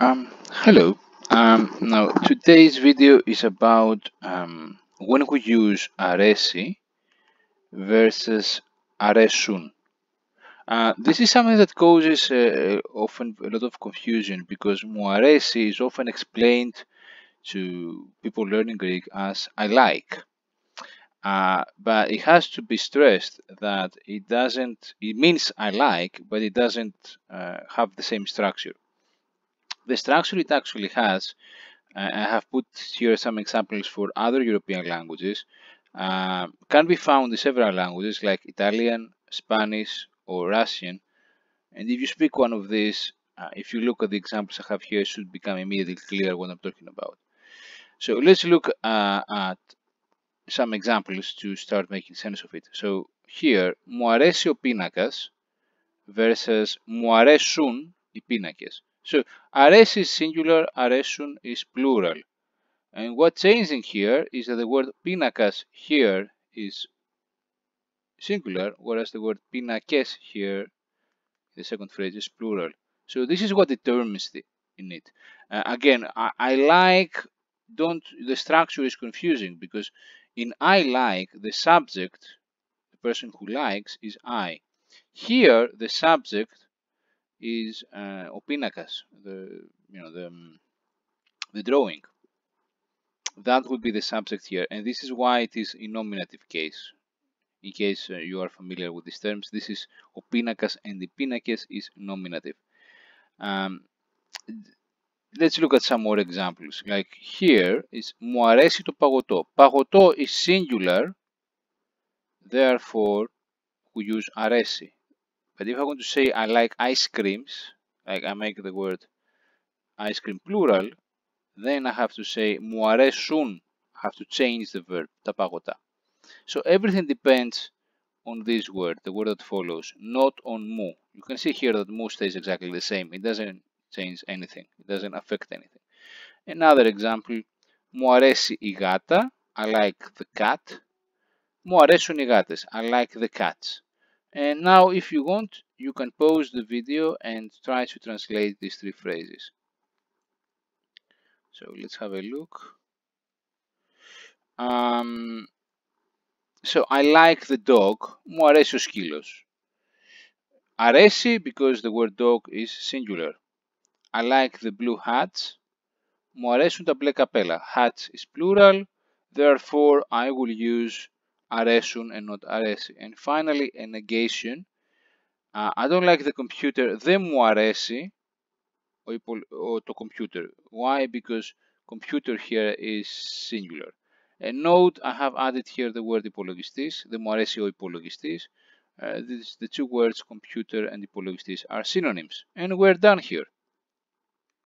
Hello. Now today's video is about when we use aresi versus aresun. This is something that causes often a lot of confusion because muaresi is often explained to people learning Greek as I like. But it has to be stressed that it doesn't, it means I like, but it doesn't have the same structure. The structure it actually has, I have put here some examples for other European languages, can be found in several languages like Italian, Spanish, or Russian. And if you speak one of these, if you look at the examples I have here, it should become immediately clear what I'm talking about. So let's look at some examples to start making sense of it. So here, μου αρέσει ο πίνακας versus μου αρέσουν οι πίνακες. So, αρέσει is singular, αρέσουν is plural. And what's changing here is that the word pinakas here is singular, whereas the word pinakes here, the second phrase, is plural. So this is what determines in it. Again, I like, the structure is confusing because in I like, the subject, the person who likes, is I. Here, the subject is o pinakas, the drawing. That would be the subject here, and this is why it is in nominative case. In case you are familiar with these terms, this is o pinakas and the pinakes is nominative. Let's look at some more examples. Like here is μου αρέσει το παγωτό. Παγωτό is singular, therefore we use αρέσει. But if I want to say I like ice creams, like I make the word ice cream plural, then I have to say μου αρέσουν. I have to change the verb, τα παγωτά. So everything depends on this word, the word that follows, not on mu. You can see here that mu stays exactly the same. It doesn't change anything. It doesn't affect anything. Another example, μου αρέσει η γάτα. I like the cat. Μου αρέσουν οι γάτες. I like the cats. And now if you want, you can pause the video and try to translate these three phrases. So let's have a look. So I like the dog. Μου αρέσει ο σκύλος. Αρέσει because the word dog is singular. I like the blue hats. Μου αρέσουν τα μπλε καπέλα. Hats is plural. Therefore, I will use αρέσουν and not αρέσει. And finally, a negation. I don't like the computer. Δεν μου αρέσει το computer. Why? Because computer here is singular. And note, I have added here the word υπολογιστής. Δεν μου αρέσει ο υπολογιστής. The two words computer and υπολογιστής are synonyms. And we're done here.